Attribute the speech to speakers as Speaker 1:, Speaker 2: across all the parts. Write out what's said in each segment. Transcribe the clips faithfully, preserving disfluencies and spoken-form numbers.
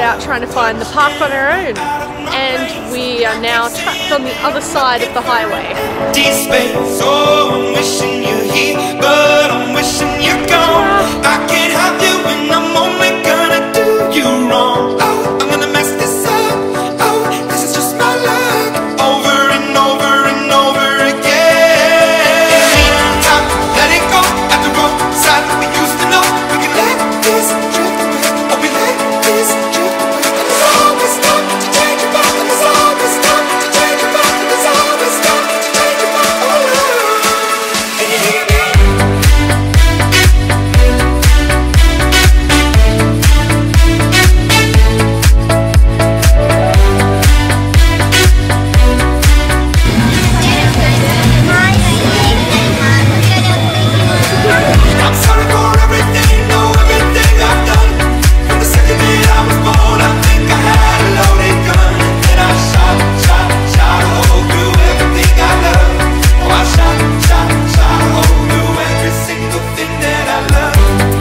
Speaker 1: out trying to find the park on our own, and we are now trapped on the other side of the highway.
Speaker 2: Deep space, oh, I'm wishing you're here, but I'm wishing you're gone. I can't have you and I'm only gonna do you wrong. Oh, I'm gonna mess this up. Oh, this is just my luck. Over and over and over again. Time, let it go at the roadside. We used to know we could let this drift away. Oh, we let this drift away. And there's always time to change your mind. And there's always time to change your mind. And there's always time to change your mind. Oh, love. And you hear me? I'm sorry for everything, no, everything I've done. From the second that I was born, I think I had a loaded gun. And I shot, shot, shot a hole through everything I love. Oh, I shot, shot, shot a hole through every single thing that I love.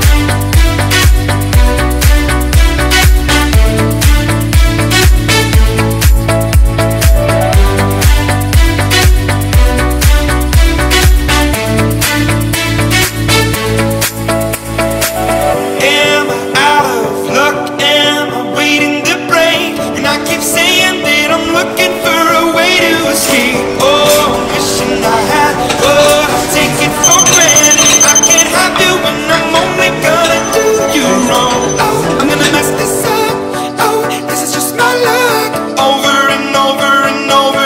Speaker 2: Am I out of luck? Am I waiting to break? And I keep saying that I'm looking for a way to escape. Oh, I'm wishing I had what I take it for granted. I can't have you and I'm only gonna do you wrong. Oh, I'm gonna mess this up. Oh, this is just my luck. Over and over and over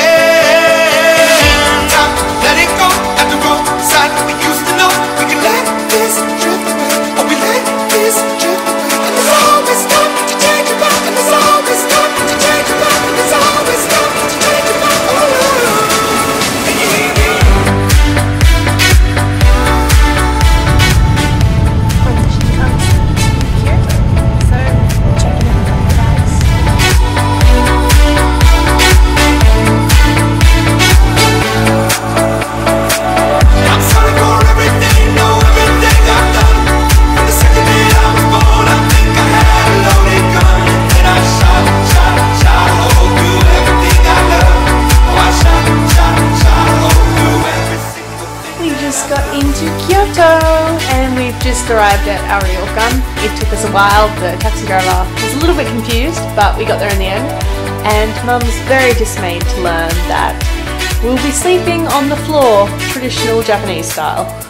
Speaker 2: again. Time, let it go at the roadside. We used to know we could let this drift away. Oh, we let this drift away. And there's always time to change your mind. And there's always time to change your mind. And there's always time to change your mind. Oh, love. And you hear me?
Speaker 1: From the shinkansen to Kyoto. So check it out, guys.
Speaker 2: I'm sorry for everything, no, everything I've done. From the second that I was born, I think I had a loaded gun. And I shot, shot, shot a hole through everything I love. Oh, I shot, shot, shot a hole through every single thing.
Speaker 1: We just got into Kyoto and we've just arrived at Ryokan. It took us a while, the taxi driver was a little bit confused, but we got there in the end. And Mum's very dismayed to learn that we'll be sleeping on the floor, traditional Japanese style.